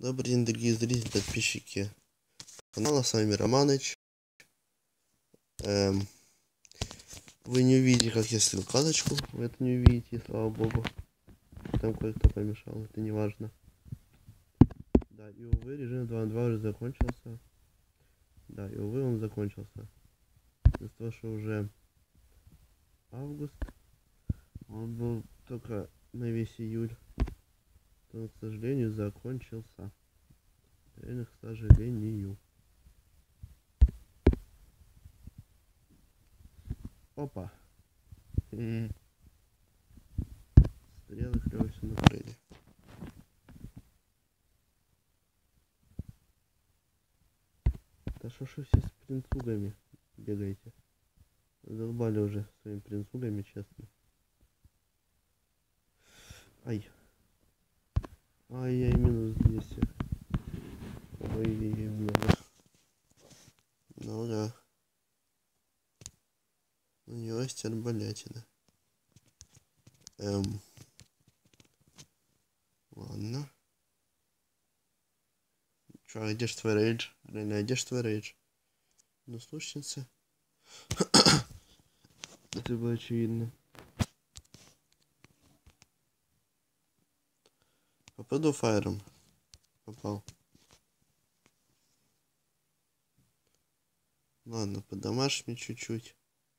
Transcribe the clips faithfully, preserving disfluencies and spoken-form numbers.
Добрый день, дорогие зрители, подписчики канала, с вами Романыч. Эм, вы не увидите, как я слил каточку, вы это не увидите, слава богу. Там кое-кто помешал, это не важно. Да, и увы, режим два на два уже закончился. Да, и увы, он закончился. Из-за того, что уже август, он был только на весь июль, то он, к сожалению, закончился. Реально, к сожалению. Опа. Стрелы клево все накрыли. Да что ж вы все с принцугами бегаете? Задолбали уже своими принцугами, честно. Ай. Ай-яй, минус двести. Ой, много. Ну да. У него есть арбалетина. Эм. Ладно. Чё, а где ж твой рейдж? Реально, а где ж твой рейдж? Ну, слушайте. Это было очевидно. Попаду фаером. Попал. Ладно, подамашь мне чуть-чуть.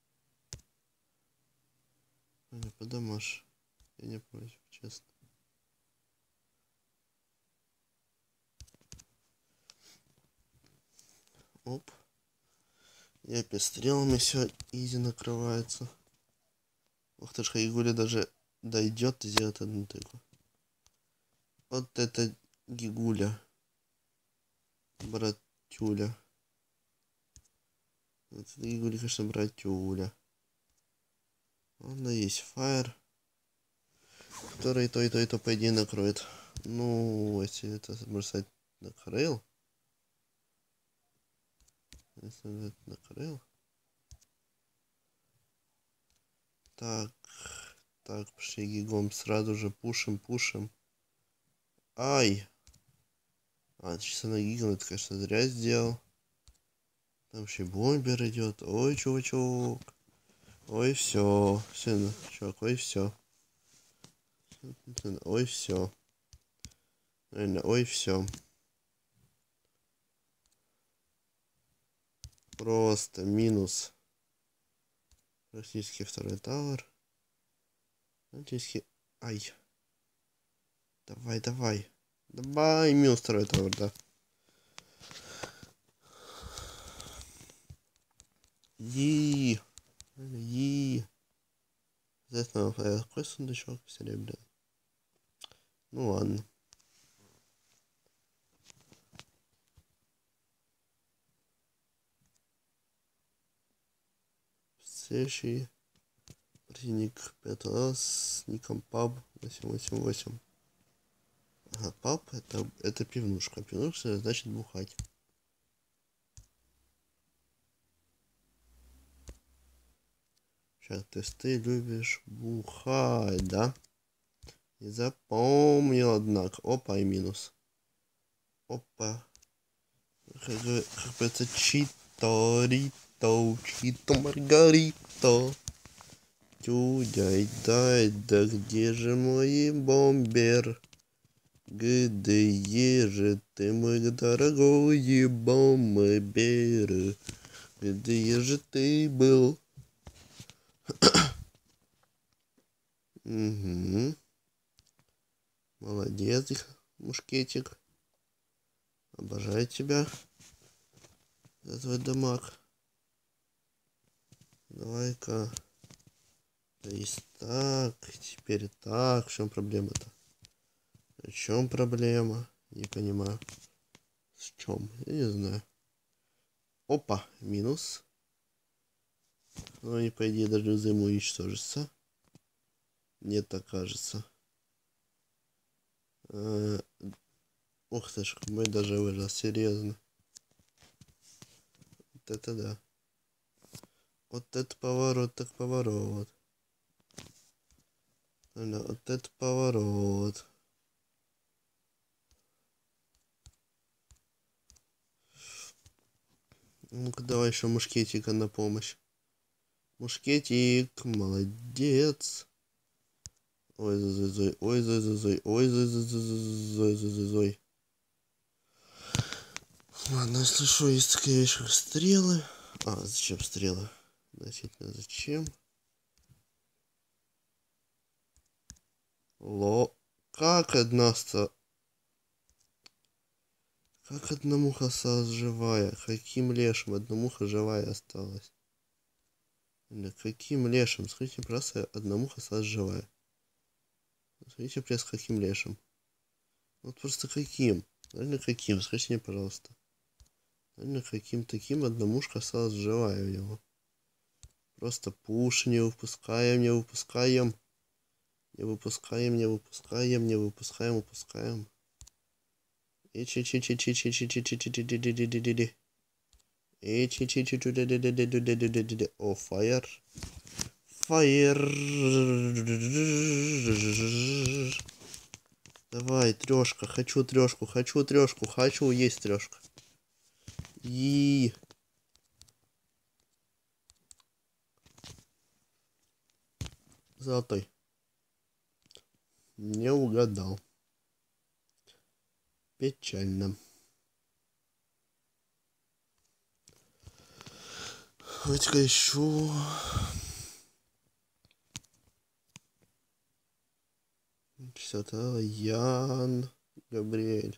Ладно, подамашь. Я не против, честно. Оп. И опять стрелами все изи накрывается. Ух ты ж, Гигуля даже дойдет и сделает одну тыку. Вот это Гигуля. Братюля. Вот это Гигуля, конечно, братюля. Ладно, есть фаер, который то и то и то по идее накроет. Ну, если это, можно сказать, накрыл. Если это накрыл. Так. Так, пошли гигом. Сразу же пушим, пушим. Ай! А, сейчас на гигом, это, конечно, зря сделал. Там еще бомбер идет. Ой, чувачок. Ой, все. Все, чувак, ой, все. Ой, все. Реально, ой, все. Просто минус. Практически второй тавер. Практически... Ай. Давай, давай. Давай, минус второй тавер, да. И И здесь нам какой сундучок серебряный. Ну ладно. Следующий противник пятый раз с ником паб восемь восемь восемь. Ага, паб это, это пивнушка. Пивнушка значит бухать. Сейчас, то есть ты любишь бухать, да? И запомнил, однако. Опа, и минус. Опа. Как бы это читорито, чито маргарито. Тюдяй, дай, да где же мой бомбер? Где же ты, мой дорогой бомбер? Где же ты был? Угу. Молодец, мушкетик. Обожаю тебя за твой дамаг. Давай-ка. То есть так, теперь так. В чем проблема-то? В чем проблема? Не понимаю. В чем? Я не знаю. Опа, минус. Ну и по идее даже взаимоуничтожится. Мне так кажется. А, ух ты ж, мой даже вырос, серьезно. Вот это да. Вот это поворот, так поворот. Вот это поворот. Ну-ка, давай еще мушкетика на помощь. Мушкетик, молодец. Ой, зой, зой, ой, зой, зой, зой, ой, зой, зой, зой, зой, зой, зой. Ладно, если что, есть такая вещь, как стрелы. А, зачем стрелы? Относительно зачем? Ло. Как одна ста... Как одна муха осталась живая? Каким лешим одна муха живая осталась? Или каким лешим? Скажите, просто одна муха осталась живая. Скажите, просто каким лешим? Вот просто каким? Наверное, каким? Скажите мне, пожалуйста. Наверное, каким таким одна мушка осталась живая у него. Просто пуш не выпускаем, не выпускаем. Не выпускаем, не выпускаем, не выпускаем, выпускаем. И чи чи чи чи чи чи чи чи чи чи чи чи чи чи чи И чи чи чи чи чи чи О, фаер. Фаер. Давай, трешка. Хочу трешку, хочу трешку, хочу есть трешка. И золотой. Не угадал. Печально. Давайте-ка еще. Что-то Ян Габриэль.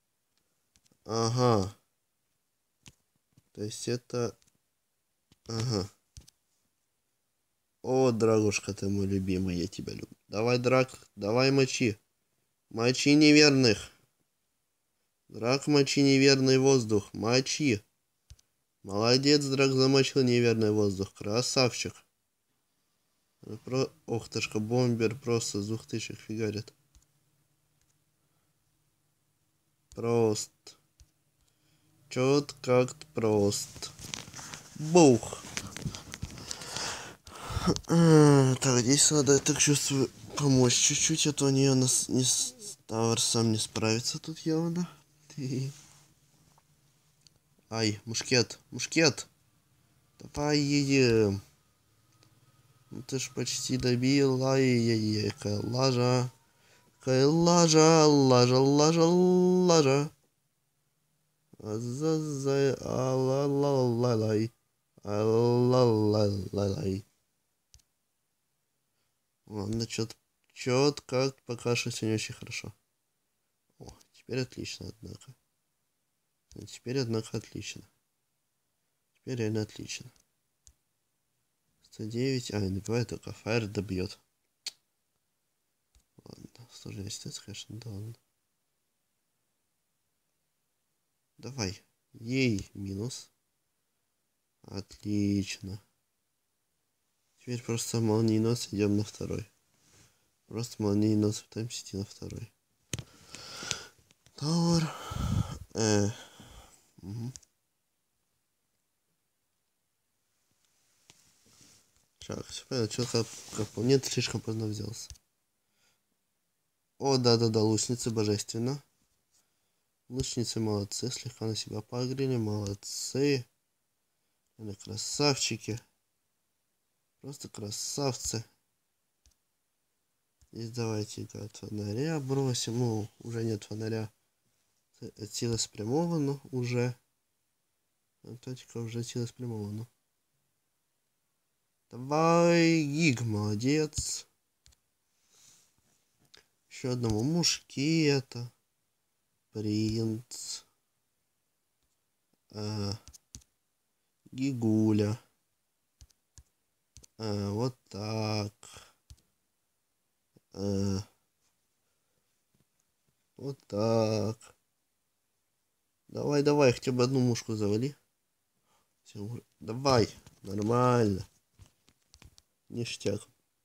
Ага. То есть это... Ага. О, Драгушка, ты мой любимый, я тебя люблю. Давай, Драк, давай мочи. Мочи неверных. Драк, мочи неверный воздух. Мочи. Молодец, Драк, замочил неверный воздух. Красавчик. Про... Ох, тышка, бомбер просто с двух тысяч фигарит. Прост. Чет как-то прост. Бух. Так, здесь надо, я так чувствую, помочь чуть-чуть, а то они у нас не... Тавр сам не справится тут явно. Ай, мушкет, мушкет. Давай едем. Ну ты ж почти добил. Ай-яй-яй, какая лажа. Какая лажа, лажа, лажа, лажа. А-за-за, а-ла-ла-ла-лай. А-ла-ла-ла-лай. Ладно, чё-то, чё-то как пока что все не очень хорошо. О, теперь отлично, однако. Теперь, однако, отлично. Теперь реально отлично. сто девять. А, не бывает, только фаер добьет. Ладно, сложная ситуация, конечно, да ладно. Давай. Ей, минус. Отлично. Теперь просто молниенос идем на второй. Просто молниенос пытаемся идти на второй. Тауэр. Э. Угу. Так, все понятно. Что-то как по мне, ты слишком поздно взялся. О, да-да-да, лучницы божественно. Лучницы молодцы, слегка на себя погрели, молодцы. Они красавчики. Просто красавцы. Здесь давайте-ка от фонаря бросим. Ну, уже нет фонаря. Сила спрямована уже. Точка уже сила спрямована. Давай, Гиг, молодец. Еще одного мушкета. Принц. А, Гигуля. А, вот так. А, вот так. Давай, давай, хотя бы одну мушку завали. Все, давай, нормально. Ништяк.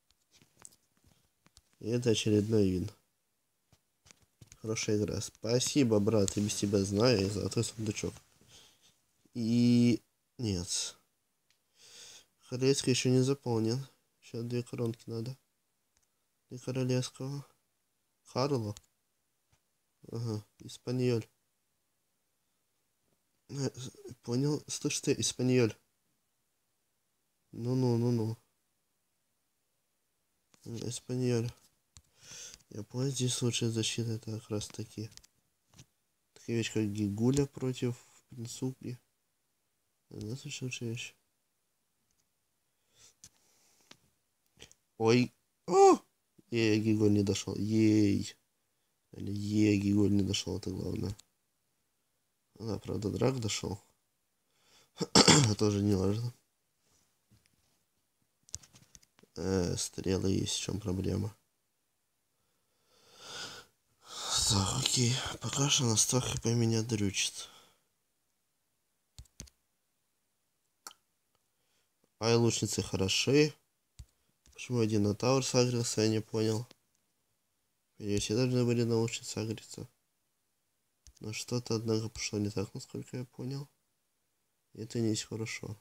И это очередной вин. Хорошая игра. Спасибо, брат. Я без тебя знаю. И золотой сундучок. И... Нет. Королевский еще не заполнен. Сейчас две коронки надо. Для королевского. Харло. Ага. Испаньоль. Э, Понял? Слышь ты, испаньоль. Ну-ну-ну-ну. Испаньоль. Я понял, здесь лучшая защита, это как раз таки. Такая вещь, как Гигуля против Принцуги. Она лучшая вещь. Ой. О! Ей, Гигуль не дошел. Ей. Или ей, Гигуль не дошел, это главное. Да, правда, Драк дошел. Тоже не важно. Э, стрелы есть, в чем проблема. Так, окей. Пока что на сто хп меня дрючит. Ай, лучницы хороши. Почему один на Тауэр сагрился, я не понял. Или все должны были на лучницы сагриться. Но что-то, однако, пошло не так, насколько я понял. И это не есть хорошо.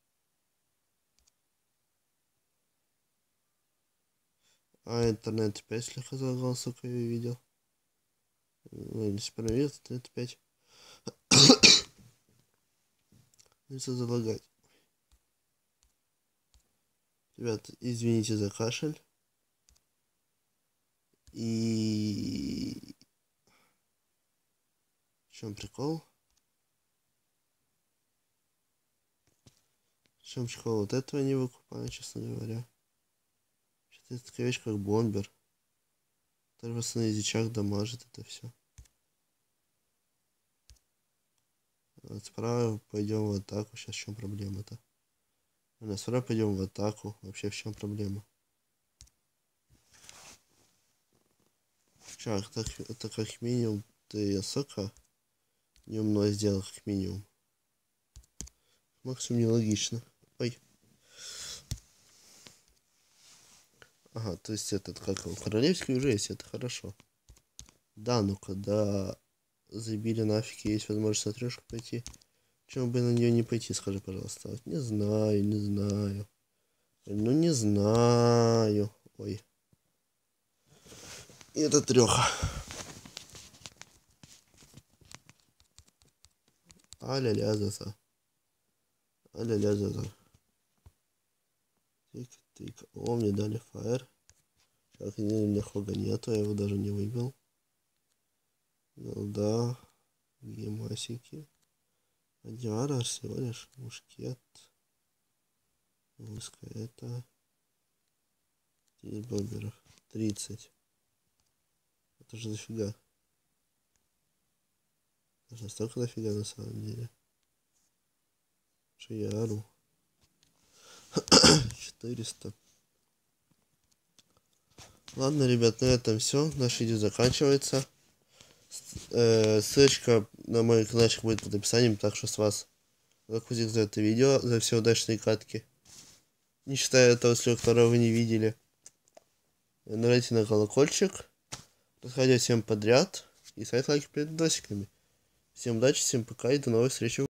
А интернет опять слегка залагал, сука, я видел. Ну, не справился, это опять. Нужно залагать. Ребят, извините за кашель. И... В чем прикол? В чем прикол? Вот этого не выкупаю, честно говоря. Что-то это такая вещь, как бомбер. Который вас на язычах дамажит, это все. Вот справа пойдем в атаку. Сейчас в чем проблема-то? А справа пойдем в атаку. Вообще в чем проблема? Так, так, это как минимум ты сока неумно сделал, как минимум. Максимум нелогично. Ой. Ага, то есть этот, как его, королевский уже есть, это хорошо. Да, ну когда забили нафиг, есть возможность на трешку пойти. Почему бы на нее не пойти, скажи, пожалуйста. Вот не знаю, не знаю. Ну не знаю. Ой. И это треха. А-ля-ля за-за. А-ля-ля за-за. Тык-тык. О, мне дали фаер. Как у меня хога нету, я его даже не выбил. Ну да. Гемасики. Адиара всего лишь. Мушкет. Узко это. Из бомберов. тридцать. Это же дофига. Это же столько дофига на самом деле. Что я ору. четыреста. Ладно, ребят, на этом все. Наш видео заканчивается. Э, ссылочка на мой каналчик будет под описанием, так что с вас лайкусик за это видео, за все удачные катки. Не считая того, если которого вы не видели. Нажимайте на колокольчик. Расходите всем подряд. И ставьте лайки перед видосиками. Всем удачи, всем пока и до новых встреч.